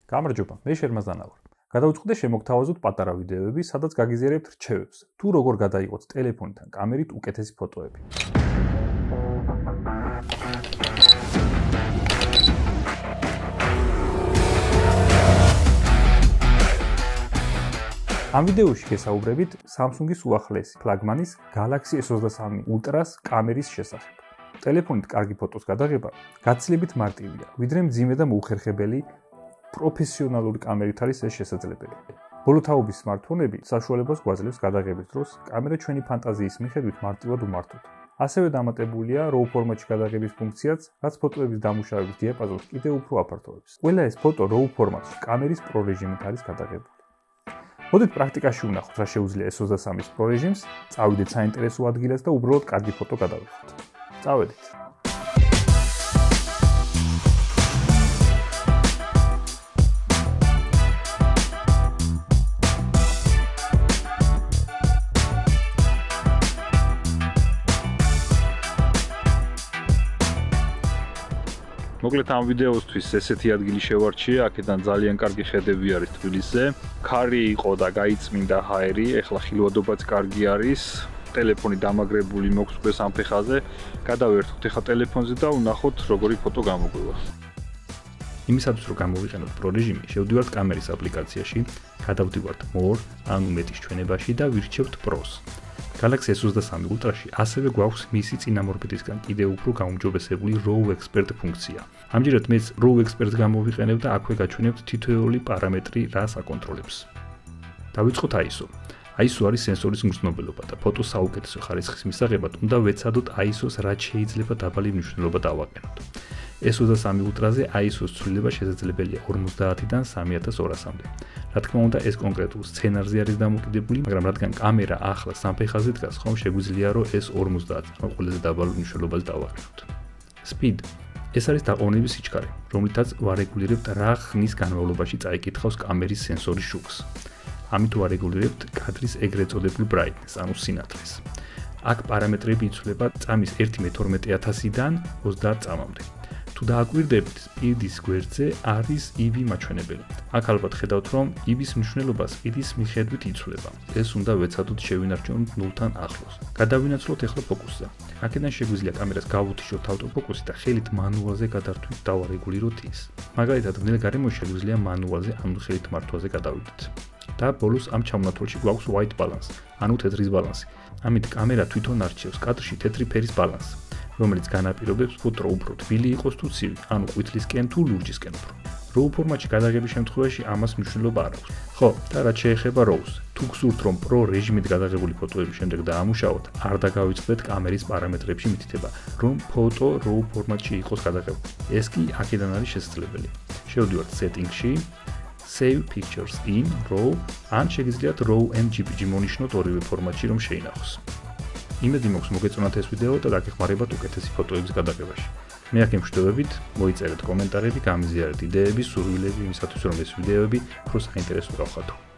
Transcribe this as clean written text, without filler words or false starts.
გამარჯობა, მე შერმაზანა ვარ. გადავწყვიტე შემოგთავაზოთ პატარა ვიდეოები, სადაც გაგიზიარებთ რჩევებს, თუ როგორ გადაიღოთ ტელეფონთან კამერით უკეთესი ფოტოები. ამ ვიდეოში გესაუბრებით Samsung-ის უახლესი ფლაგმანის Galaxy S23 Ultra-ს კამერის შესახებ. ტელეფონით კარგი ფოტოს გადაღება გაცილებით მარტივია, ვიდრე მძიმე და მოუხერხებელი პროფესიონალური კამერით არის ეს შესაძლებელი. ბოლოთაობის smartphone-ები საშუალებას გვაძლევს გადაღების დროს კამერა ჩვენი ფანტაზიის მიხედვით მარტივად უმართოთ. ასევე დამატებულია RAW ფორმატში გადაღების ფუნქციაც, რაც ფოტოების დამუშავების დიაპაზონს კიდევ უფრო აფართოვებს. ყველა ეს ფოტო RAW ფორმატში კამერის Pro რეჟიმით არის გადაღებული. მოდით პრაქტიკაში ვნახოთ, რა შეუძლია S23-ის Pro რეჟიმს, წავიდეთ საინტერესო ადგილას და უბრალოდ კარგი ფოტო გადავიღოთ. წავედით. მოკლედ ამ ვიდეოსთვის ესეთი ადგილი შევარჩიე, აქედან ძალიან კარგი ხედები არის თბილისზე. ქარი იყო და გაიწმინდა ჰაერი, ეხლა ხილვადობაც კარგი არის. ტელეფონი დამაგრებული მოგსვეს ამ ფეხაზე. გადავერთოთ ეხლა ტელეფონზე და ვნახოთ როგორი ფოტო გამოგვივა. იმისათვის რომ გამოვიყენოთ Pro რეჟიმი, შევდივართ კამერის აპლიკაციაში, გადავდივართ More, ანუ მეტის ჩვენებაში და ვირჩევთ Pros. Galaxy S23 Ultra-ში ასევე გვაქვს მისი წინამორბედისგან კიდევ უფრო გაუმჯობესებული RAW Expert ფუნქცია. ამჯერად მეც RAW Expert გამოვიყენებ და აქვე გაჩვენებთ თითოეული პარამეტრი, რაც აკონტროლებს. დავიწყოთ ISO. ISO არის სენსორის მგრძნობელობა და ფოტოს საუკეთესო ხარისხის მისაღებად უნდა ვეცადოთ ISO-ს რაც შეიძლება დაბალი მნიშვნელობა დავაყენოთ. S23 Ultra-ზე ISO-ს ცვლილება შესაძლებელია 50-დან 3200-მდე. რა თქმა უნდა, ეს კონკრეტულ სცენარზე არის დამოკიდებული, მაგრამ რადგან კამერა ახლა სამფეხაზე დგას, ხომ შეგვიძლია რომ ეს 50 ყველაზე დაბალ მნიშვნელობას დავაყენოთ. Speed. ეს არის დაყოვნების სიჩქარე, რომლითაც ვარეგულირებთ რა ხნის განმავლობაში წაიკითხავს კამერის სენსორის შუქს. ამით ვარეგულირებთ კადრის ეგრეთ წოდებულ brightness, ანუ სინათლეს. აქ პარამეტრები იცვლება წამის 1/12000-დან 30 წამამდე. თუ დააკვირდებით, speed-ის გვერდზე არის EV მაჩვენებელი. აქ ალბათ ხედავთ, რომ EV-ის მნიშვნელობა speed-ის მიხედვით იცვლება. ეს უნდა ვეცადოთ შევინარჩუნოთ 0-თან ახლოს. გადავინაცვლოთ ახლა ფოკუსზე. აქედან შეგვიძლია კამერას გავუთიშოთ ავტოფოკუსი და ხელით მანუალზე გადართვით დავარეგულიროთ ის. მაგალითად, ვნელ გარემოში შეგვიძლია მანუალზე, ანუ ხელით მართვაზე გადავიდეთ. და ბოლოს ამ ჩამონათვალში გვაქვს white balance, ანუ თეთრის ბალანსი. ამით კამერა თვითონ არჩევს კადრში თეთრი ფერის ბალანსს, რომელიც განაპირობებს ფოტო უფრო თბილი იყოს თუ ცივი, ანუ ყვითლისკენ თუ ლურჯისკენ უფრო. RAW ფორმატში გადაღების შემთხვევაში ამას მნიშვნელობა არ აქვს. ხო, და რაც შეეხება RAW-ს, თუ გსურთ რომ Pro რეჟიმით გადაღებული ფოტოების შემდეგ დაამუშავოთ, არ დაგავიწყდეთ კამერის პარამეტრებში მითითება, რომ ფოტო RAW ფორმატში იყოს გადაღებული. ეს კი აქედან არის შესაძლებელი. შევდივართ Setting-ში, Save Pictures in RAW, ან შეგიძლიათ RAW and JPG მონიშნოთ ორივე ფორმატში რომ შეინახოს. იმედი მაქვს მოგეწონათ ეს ვიდეო და დაგეხმარებათ უკეთესი ფოტოების გადაღებაში. მე აქ ემშვიდობებით, მოიწერეთ კომენტარები, გამიზიარეთ იდეები, სურვილები იმისათვის რომ ეს ვიდეოები უფრო საინტერესო გავხადო.